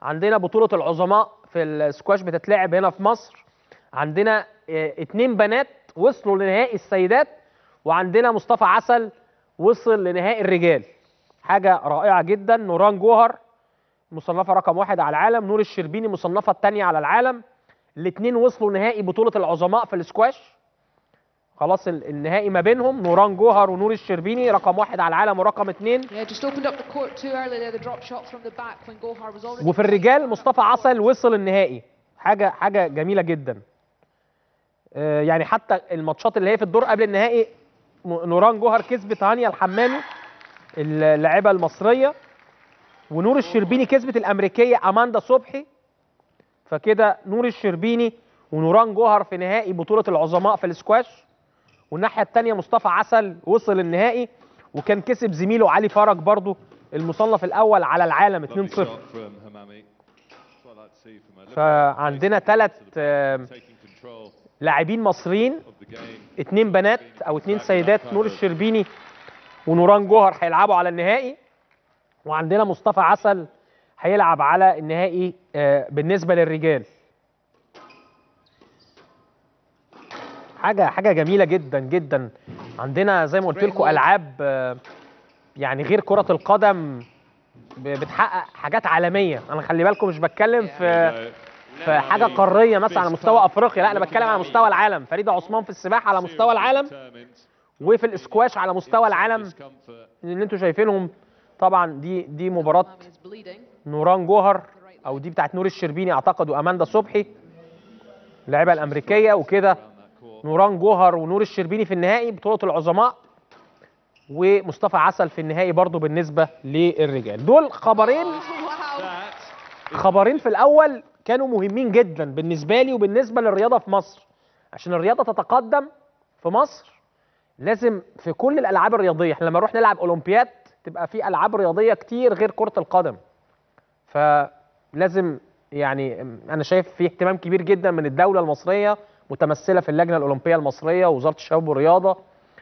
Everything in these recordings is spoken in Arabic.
عندنا بطولة العظماء في السكواش بتتلعب هنا في مصر. عندنا 2 بنات وصلوا لنهائي السيدات، وعندنا مصطفى عسل وصل لنهائي الرجال. حاجة رائعة جدا. نوران جوهر مصنفة رقم 1 على العالم، نور الشربيني مصنفة الثانية على العالم. الاثنين وصلوا نهائي بطولة العظماء في السكواش. خلاص النهائي ما بينهم نوران جوهر ونور الشربيني، رقم 1 على العالم ورقم 2. وفي الرجال مصطفى عسل وصل النهائي. حاجة جميلة جدا. يعني حتى الماتشات اللي هي في الدور قبل النهائي نوران جوهر كسبت هانيا الحمامي اللاعبة المصرية، ونور الشربيني كسبت الأمريكية أماندا صبحي. فكده نور الشربيني ونوران جوهر في نهائي بطولة العظماء في السكواش. والناحية الثانية مصطفى عسل وصل النهائي، وكان كسب زميله علي فرج برضو المصنف الأول على العالم 2-0. فعندنا 3 لاعبين مصريين، 2 بنات أو 2 سيدات، نور الشربيني ونوران جوهر هيلعبوا على النهائي، وعندنا مصطفى عسل هيلعب على النهائي بالنسبة للرجال. حاجة جميلة جدا جدا. عندنا زي ما قلت لكم ألعاب يعني غير كرة القدم بتحقق حاجات عالمية. أنا خلي بالكم مش بتكلم في حاجة قارية مثلا على مستوى أفريقيا، لا أنا بتكلم على مستوى العالم. فريدة عثمان في السباحة على مستوى العالم، وفي الاسكواش على مستوى العالم اللي انتوا شايفينهم. طبعا دي مباراة نوران جوهر، او دي بتاعت نور الشربيني اعتقد واماندا صبحي اللاعبة الامريكية. وكده نوران جوهر ونور الشربيني في النهائي بطولة العظماء، ومصطفى عسل في النهائي برضو بالنسبة للرجال. دول خبرين في الاول كانوا مهمين جدا بالنسبة لي وبالنسبة للرياضة في مصر. عشان الرياضة تتقدم في مصر لازم في كل الالعاب الرياضيه، احنا لما نروح نلعب اولمبياد تبقى في العاب رياضيه كتير غير كره القدم. فلازم يعني انا شايف في اهتمام كبير جدا من الدوله المصريه متمثله في اللجنه الاولمبيه المصريه ووزاره الشباب والرياضه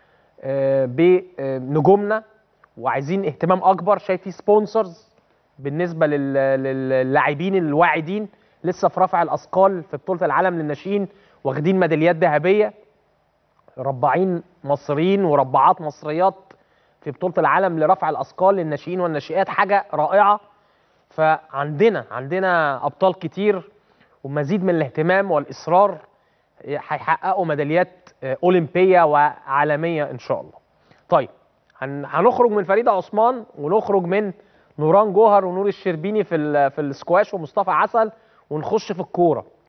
بنجومنا، وعايزين اهتمام اكبر. شايف في سبونسرز بالنسبه للاعبين الواعدين لسه في رفع الاثقال في بطوله العالم للناشئين، واخدين ميداليات ذهبيه، رباعين مصريين ورباعات مصريات في بطولة العالم لرفع الأثقال للناشئين والناشئات. حاجة رائعة. فعندنا أبطال كتير ومزيد من الاهتمام والإصرار هيحققوا ميداليات أولمبية وعالمية إن شاء الله. طيب هنخرج من فريدة عثمان ونخرج من نوران جوهر ونور الشربيني في السكواش ومصطفى عسل ونخش في الكورة.